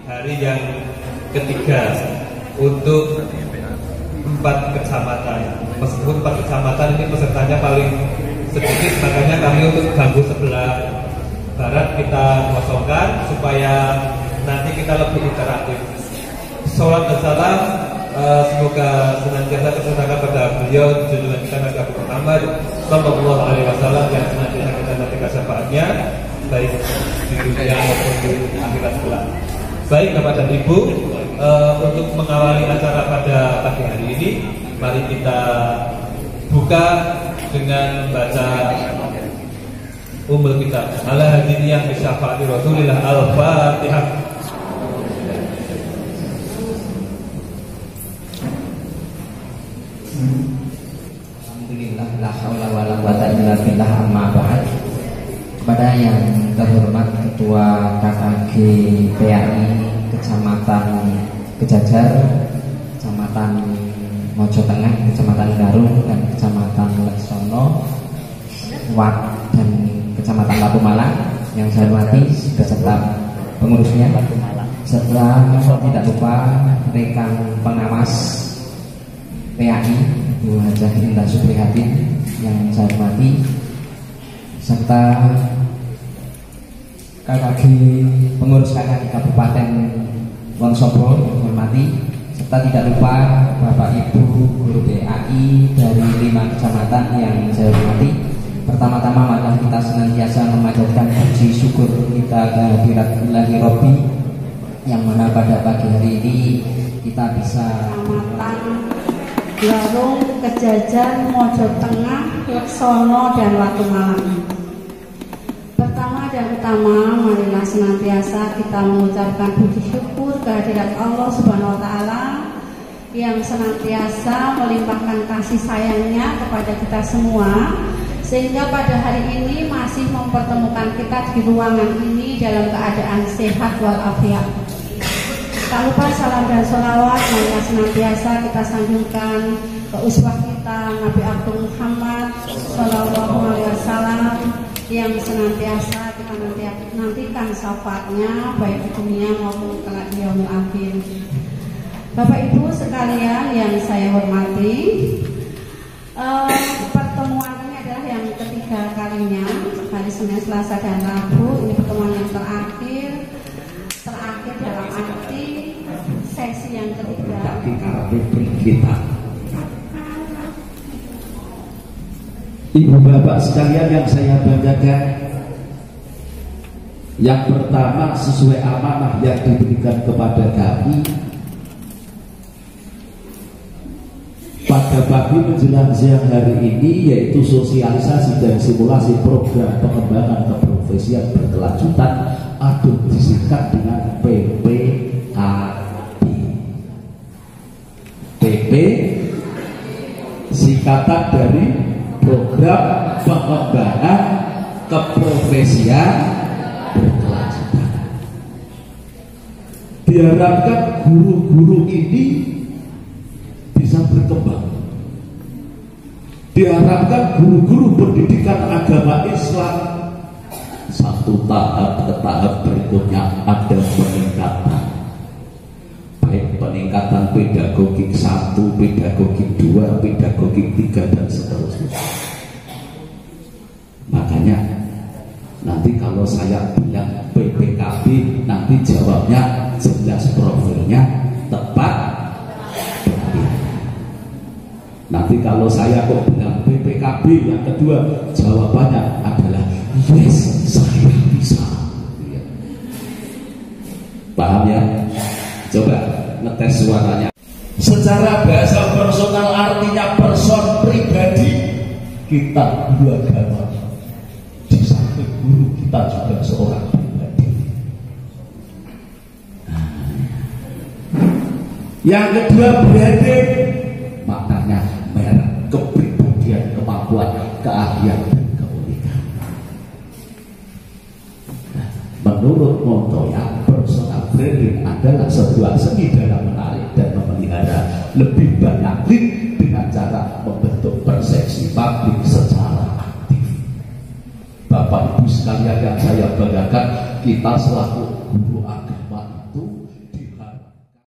hari yang ketiga untuk 4 kecamatan. Meskipun 4 kecamatan ini pesertanya paling sedikit, makanya kami untuk ganggu sebelah barat kita kosongkan supaya nanti kita lebih interaktif. Salam dan salam semoga senantiasa tercurahkan pada beliau junjungan kita Nabi Muhammad Sallallahu Alaihi Wasallam yang senantiasa kita nantikan syafaatnya baik di dunia maupun di akhirat kelak. Baik Bapak dan Ibu, untuk mengawali acara pada pagi hari ini, mari kita buka dengan membaca Ummul Kitab. Ala hadiniyah bi syafaati Rasulillah Al-Fatihah. Alhamdulillah, la haula wala quwata illa billah, amma ba'd. Kepada yang terhormat Ketua KKG PAI Kecamatan Kejajar, Kecamatan Mojo Tengah, Kecamatan Garung, dan Kecamatan Leksono, dan Kecamatan Labu Malang yang saya hormati beserta pengurusnya, serta tidak lupa rekan pengawas PAI Bu Hajah Indah Suprihatin yang saya hormati, serta KKG pengurus KKG Kabupaten Wonosobo yang saya hormati, serta tidak lupa Bapak Ibu guru PAI dari 5 kecamatan yang saya hormati. Pertama-tama mari kita senantiasa memanjatkan puji syukur kita kehadirat Ilahi Robbi yang mana pada pagi hari ini kita bisa Garung, Kejajar, Mojo Tengah, Leksono, dan Watu Malang. Pertama dan utama, marilah senantiasa kita mengucapkan puji syukur kehadirat Allah Subhanahu wa Ta'ala yang senantiasa melimpahkan kasih sayangnya kepada kita semua, sehingga pada hari ini masih mempertemukan kita di ruangan ini dalam keadaan sehat walafiat. Tak lupa salam dan sholawat marilah senantiasa kita sanjungkan ke uswah kita Nabi Abdul Muhammad Sallallahu Alaihi Wasallam yang senantiasa kita nantikan syafaatnya baik di dunia maupun kelak di yaumil akhir. Bapak Ibu sekalian yang saya hormati, pertemuan ini adalah yang ketiga kalinya, hari Senin, Selasa, dan Rabu. Ini pertemuan yang terakhir dalam arti sesi yang ketiga. Kita, Ibu Bapak sekalian yang saya banggakan, yang pertama sesuai amanah yang diberikan kepada kami pada pagi menjelang siang hari ini, yaitu sosialisasi dan simulasi program pengembangan keprofesian berkelanjutan atau disingkat dengan PPKB. PP singkatan dari program pengembangan keprofesian berkelanjutan. Diharapkan guru-guru ini bisa berkembang. Diharapkan guru-guru pendidikan agama Islam satu tahap ke tahap berikutnya ada peningkatan, baik peningkatan pedagogik 1, pedagogik 2, pedagogik 3, dan seterusnya. Makanya nanti kalau saya bilang PPKB, nanti jawabnya jelas, profilnya tepat. Nanti kalau saya kok bilang PPKB yang kedua, jawabannya adalah yes, saya bisa. Paham ya? Coba ngetes suaranya. Secara bahasa personal artinya person pribadi. Kita guru agama, di samping guru kita juga seorang pribadi. Yang kedua branding, maknanya merek, kepribadian, kemampuan, keahlian, dan keunikan. Menurut Montoya, personal branding adalah sebuah seni dalam menarik dan memelihara lebih banyak lead dengan cara membentuk persepsi publik secara aktif. Bapak Ibu sekalian yang saya banggakan, kita selaku guru